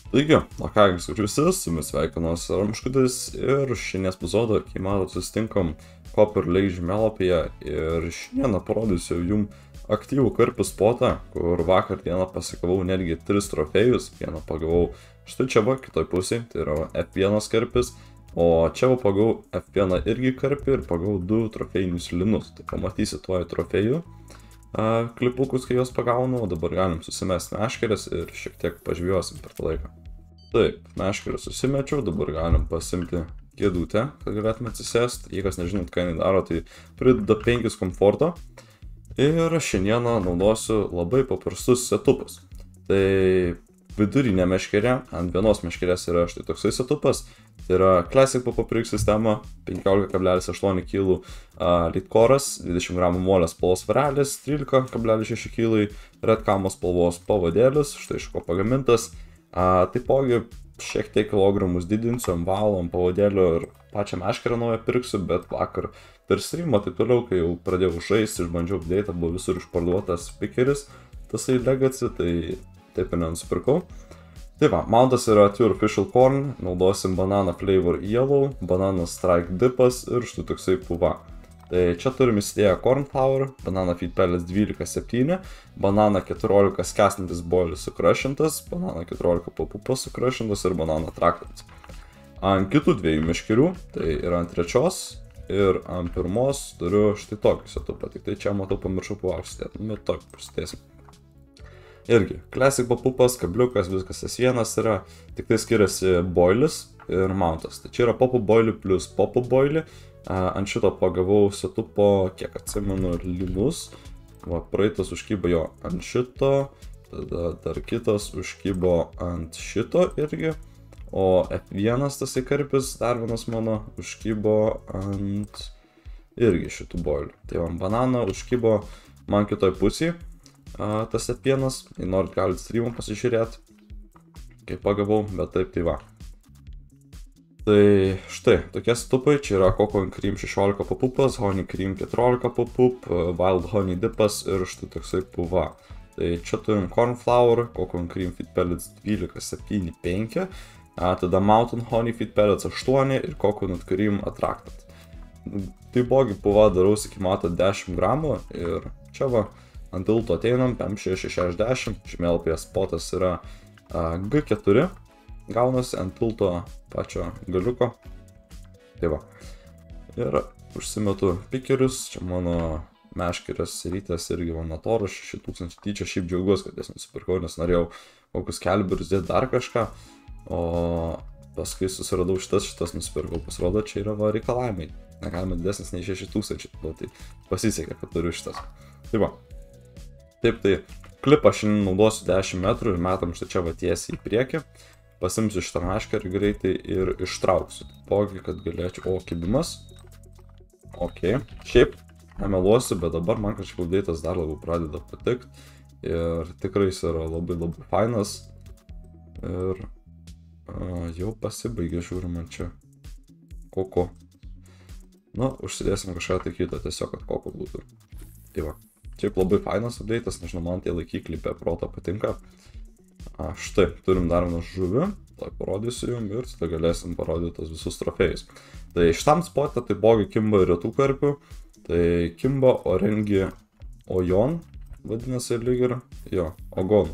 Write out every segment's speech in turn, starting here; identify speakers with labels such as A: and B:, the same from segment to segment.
A: Taigi, o ką jūs visi, su jumis sveikinuosi Ramškudis ir šiandien epizodą, kai matot, susitinkam Copper Lake žemėlapyje ir šiandieną parodysiu jums aktyvų karpių spotą, kur vakar dieną pasigavau netgi 3 trofėjus, vieną pagavau štai čia va, kitoj pusėje, tai yra F1 karpis, o čia va pagavau F1 irgi karpį ir pagavau 2 trofėjinius linus, tai pamatysi tuoj trofėjų klipukus, kai juos pagaunu, o dabar galim susimesti meškeres ir šiek tiek pažvėjosim per tą laiką. Taip, meškeres susimečiau, dabar galim pasimti kėdutę, kad galėtume atsisėsti. Jei kas nežinot, ką jinai daro, tai prideda 5 komforto. Ir šiandieną naudosiu labai paprastus setupus. Tai vidurinė meškerė, ant vienos meškerės yra štai toksai setupas. Tai yra Classic Pop-Up sistema, 15,8 kg litkoras, 20 g molės spalvos svarelis, 13,6 kg redkamos spalvos pavadėlis, štai iš ko pagamintas. Taipogi šiek tiek kilogramus didinsiu, ant valo, ant pavadėlio ir pačią meškerę naują pirksiu, bet vakar per streamą, tai toliau, kai jau pradėjau žaisti, išbandžiau update, buvo visur išparduotas pikeris, tasai Legacy, tai taip ir nenusipirkau. Tai va, mountas yra Pure Official Corn, naudosim Banana Flavor Yellow, Banana Strike Dipas ir štai toksai puva. Tai čia turim įsidėję Corn Flour, Banana Feed Pellets 12,7, Banana 14 skęstantis boilis sukrušintas, Banana 14 papupas sukrušintas ir Banana Traktas. Ant kitų dviejų meškerių, tai yra ant trečios ir ant pirmos turiu štai tokį setupą, tik tai čia matau pamiršau puvą užsidėti, bet tokį prisidėsim. Irgi, Classic papupas, kabliukas, viskas S1 yra, tik tai skiriasi boilis ir mountas. Tai čia yra Pop-Up boilį plus Pop-Up boilį. Ant šito pagavau setupo, kiek atsimenu, linus. Va, praeitas užkybo jo ant šito, tada dar kitas užkybo ant šito irgi. O F1 tasai karpis, dar vienas mano, užkybo ant irgi šitų boilių. Tai va, banana užkybo man kitoj pusėje. Tas F1, jei norit galite streamą pasižiūrėti, kaip pagavau, bet taip tai va. Tai štai, tokie setupai, čia yra Coco and Cream 16 papupas, Honey Cream 14 papup, Wild Honey Dipas ir štai toksai puva. Tai čia turim Corn Flour, Coco and Cream Feed Pellets 12,7,5, tada Mountain Honey Feed Pellets 8 ir Coconut Cream Attractant. Tai bogi puva daraus iki mato 10 gramų ir čia va. Ant tilto ateinam, PM660, žemėlapyje spotas yra G4, gaunasi ant tilto pačio galiuko. Tai va. Ir užsimetu pikerius, čia mano meškerės rytės irgi Vanatorus 6000 tyčia, šiaip džiaugiuosi, kad jas nusipirkau, nes norėjau kokius kelberius dėti dar kažką, o paskui susiradau šitas nusipirkau, pasirodo, čia yra va reikalavimai, negalima didesnis nei 6000, tai pasisekė, kad turiu šitas. Tai va. Taip, tai klipą šiandien naudosiu 10 metrų ir metam štai čia va tiesiai į priekį. Pasimsiu šitą meškerį greitai ir ištrauksiu. Taipogi, kad galėčiau... O, kibimas. Ok. Šiaip, nemeluosiu, bet dabar man kažkaip update'as dar labiau pradeda patikti. Ir tikrai jis yra labai fainas. Ir jau pasibaigė, žiūrim man čia. Koko. Na, užsidėsim kažką tai kitą, tiesiog, kad koko būtų. Tai va. Šiaip labai fainas update'as, nežinau, man tie laikikliai be proto patinka. Štai, turim dar vieną žuvį, tai parodysiu jums ir tada galėsim parodyti tos visus trofėjus. Tai šitam spotą taipogi kimba retų karpių, tai kimba Orengi Ojon, vadinasi lyg ir, jo, Ogon.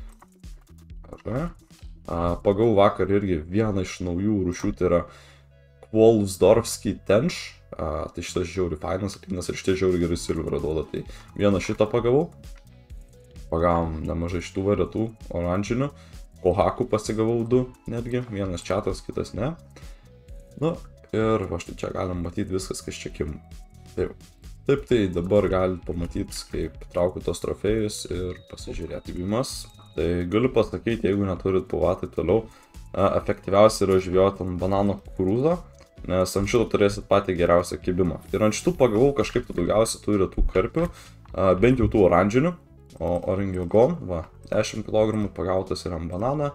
A: Pagavau vakar irgi vieną iš naujų rūšių, tai yra Kvolsdorfski Tenš. Tai šitas žiauri fainas, nes ir šitie žiauri gerai silverą duoda, tai vieną šitą pagavau. Pagavom nemažai šitų variatų oranžinių, kohakų pasigavau 2 netgi, vienas čiatas, kitas ne. Nu ir va štai čia galim matyti viskas, kas čia kimba. Taip, tai dabar galit pamatyti, kaip traukiu tos trofėjus ir pasižiūrėti jumas. Tai galiu pasakyti, jeigu neturit puvą, tai toliau efektyviausia yra žvejoti ant banano kukurūzo, nes ant šito turėsit patį geriausią kibimą. Ir ant šitų pagavau kažkaip daugiausia tų retų karpių, bent jau tų oranžinių, o Orengi Ogon, va, 10 kg pagautas yra ant banana,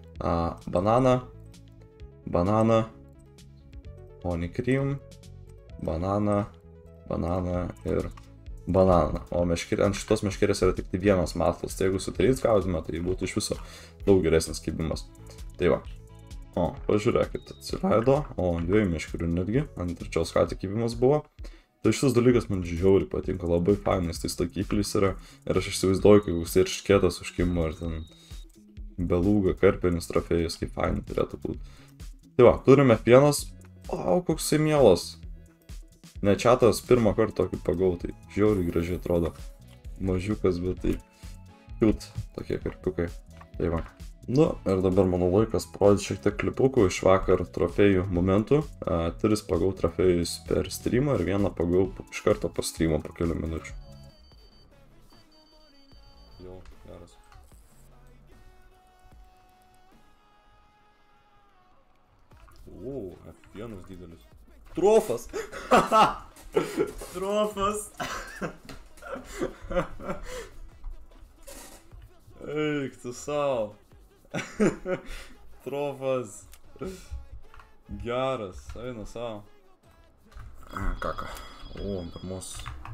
A: banana, Honey Cream, banana ir banana. O ant šitos meškerės yra tik tai vienas matas, tai jeigu su 3 gautume, tai būtų iš viso daug geresnis kibimas. Tai va. O, pažiūrėkit, atsileido, o ant 2 meškerių netgi, ant 3 ką tik įvimas buvo. Tai šis dalykas man žiauriai patinka, labai fainas, tai stakiklis yra ir aš įsivaizduoju, kai jūs ir škėtas užkimo ar ten belūga, karpinis trofėjus, kaip fainai turėtų būti. Tai va, turime pienas, o, koksai mielas. Ne čiatas pirmą kartą tokį pagau, tai žiauriai gražiai atrodo. Mažiukas, bet tai cute, tokie karpiukai. Tai va. Nu, ir dabar mano laikas parodyti šiek tiek klipukų iš vakar trofėjų momentų. 3 pagau trofėjus per streamą ir 1 pagau iš karto po streamo po kelių minučių. Jau, geras. O, F1 didelis. Trofas! Trofas! Eik tu sau. Trofas. Geras, eina savo. Kaka. O, pirmos.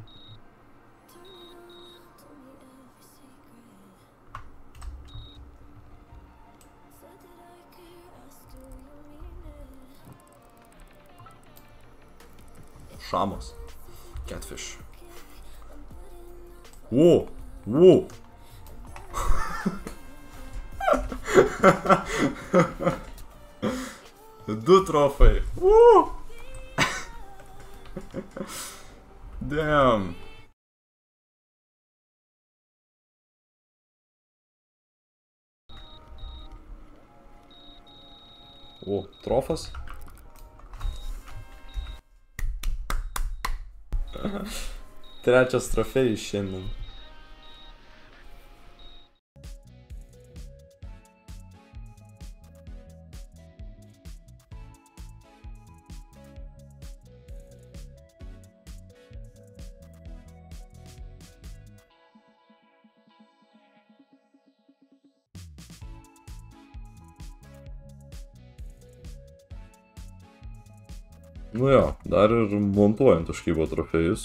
A: Šamas. Catfish. O, o. Du trofai. Damn. O, trofas. Trečias trofėjus šiandien. Nu jo, dar ir montuojant užkybo trofėjus.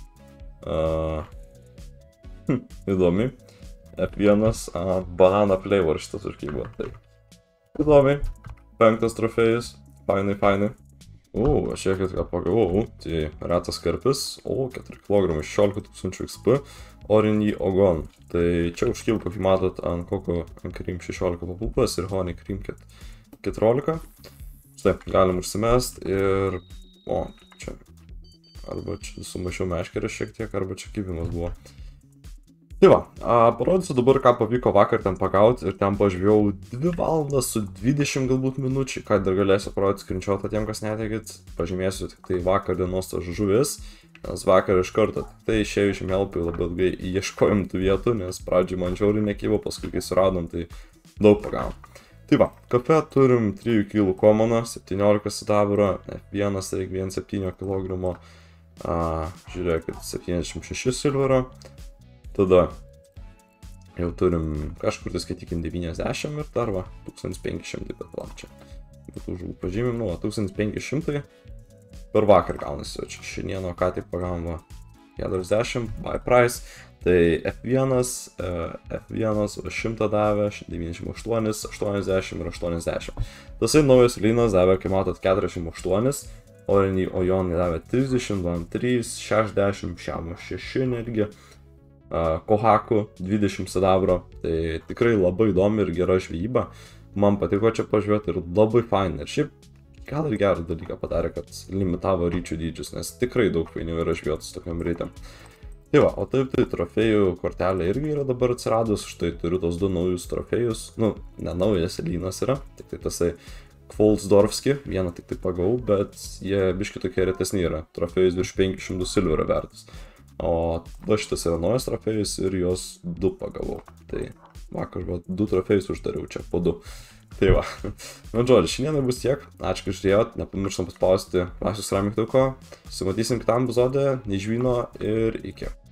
A: Įdomi. F1 banana flavor šitas užkybo. Taip. Įdomi. 5 trofėjus. Fainai. Aš šiek tiek pagavau. Tai retas karpis. 4 kg 16 000 XP. Orinį ogon. Tai čia užkybo, kokį matot, ant koko cream 16 papulpas ir honey cream 14. Štai, galim užsimest ir... čia. Arba čia sumašiau meškerį šiek tiek, arba čia kibimas buvo. Tai va, parodysiu dabar, ką pavyko vakar ten pagauti ir ten pažvėjau 2 valandas su 20 galbūt minučių, ką dar galėsiu parodyti screenshotą tiem, kas netekit. Pažymėsiu tik tai vakar dienos tas žuvis, nes vakar iš karto tai išėjau iš žemėlapį labai ilgai ieškojom tų vietų, nes pradžioj man žiauriai nekybo, paskui kai suradom, tai daug pagavom. Tai va, kafe turim 3 kg komoną, 17 sidabro, F1 reikia 1,7 kg, žiūrėkit, 76 silvero, tada jau turim kažkur tai skaitykim 90 ir dar va, 1500, bet va, čia būtų žuvų pažymim, 1500 per vakar gaunasi, čia šiandieną ką tik pagavom va, 40 buy price. Tai F1 už 100 davė, 98, 80 ir 80. Tasai naujas lynas davė, kaip matot, 48, orinį ojonį davė 30, 3, 60, 6 netgi, kohaku 20 sidabro. Tai tikrai labai įdomi ir gera žvejyba. Man patiko čia pažiūrėti ir labai fain. Ir šiaip gal ir gerą dalyką padarė, kad limitavo ryčių dydžius, nes tikrai daug fainiau yra žvejoti su tokiam rytėm. Tai va, o taip tai trofėjų kortelė irgi yra dabar atsiradus, štai turiu tos 2 naujus trofėjus, nu, ne naujas lynas yra, tik tai tasai Kvolsdorfski, vieną tik tai pagau, bet jie biški tokie retesni yra, trofėjus virš 500 silverio vertus. O va šitas yra naujas trofėjus ir jos 2 pagavau, tai vakar 2 trofėjus uždariau čia po 2. Tai va, nu žodžiu, šiandien bus tiek, ačiū, kad žiūrėjot, nepamirštam paspausti laisvės mygtuko, sumatysim kitam epizode, nežvyno ir iki.